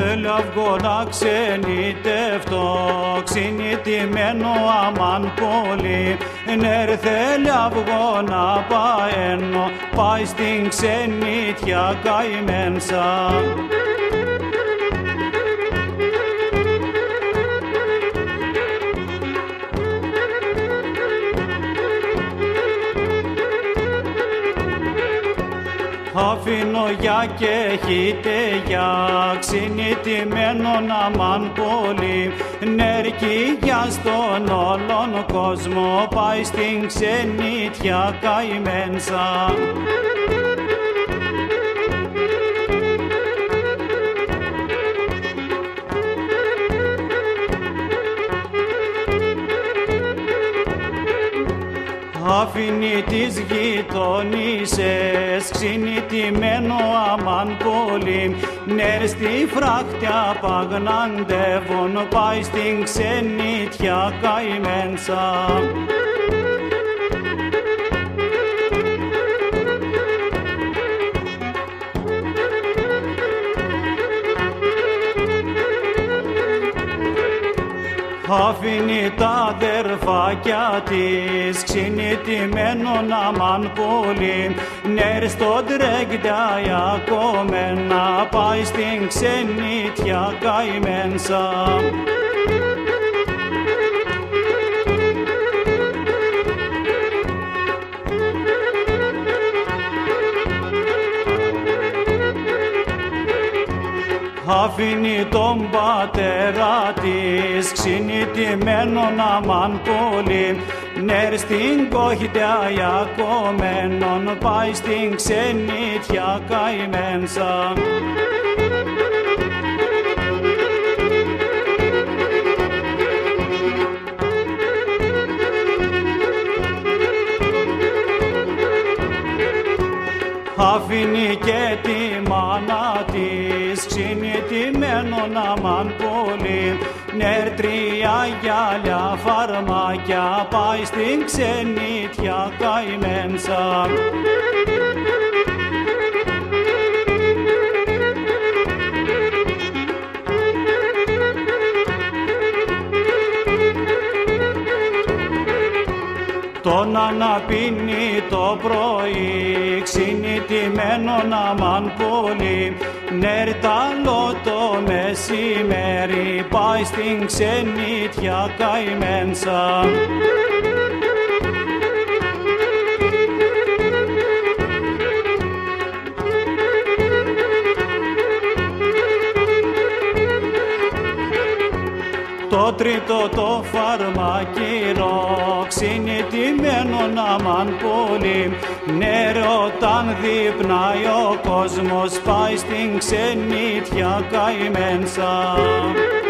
θέλει αυγό να ξενιτευτώ, ξενιτημένο αμάν πολύ. Ναι ρε θέλει αυγό να παένω, πάει στην ξενιτιά καημένσα. Αφήνω για και έχετε για ξενιτημένον αμάν πολύ. Νερκή για στον όλον κόσμο, πάει στην ξενιτιά καημένσα. Αφήνει τις γειτονίσες, ξενιτημένο αμάν πολύ. Ναι στη φράχτια παγναντεύουν, πάει στην ξενιτιά καημένσα. Αφήνει τα αδερφάκια της, ξενιτημένον αμάν πολύ. Ναι στον τρέγδια κομμένα, πάει στην ξενιτιά καημένσα. Αφήνει τον πατέρα της, ξενιτημένον αμάν πολύ. Ναι στην κόχητια κομμένον, πάει στην ξενιτιά καημένσα. Αφήνει και τη μάνα της, ξενιτημένον αμάν πολύ. Ναι τρία γυάλια φαρμάκια, πάει στην ξενιτιά καημένσα. Τον αναπίνει το πρωί, ξενιτημένον αμάν πολύ. Νερτάλο το μεσημέρι, πάει στην ξενιτιά καημένσα. Το τρίτο το φαρμακείο, ξενιτημένον αμάν πολύ. Ναι ρε όταν δείπναει ο κόσμος, πάει στην ξενιτιά καημένσα.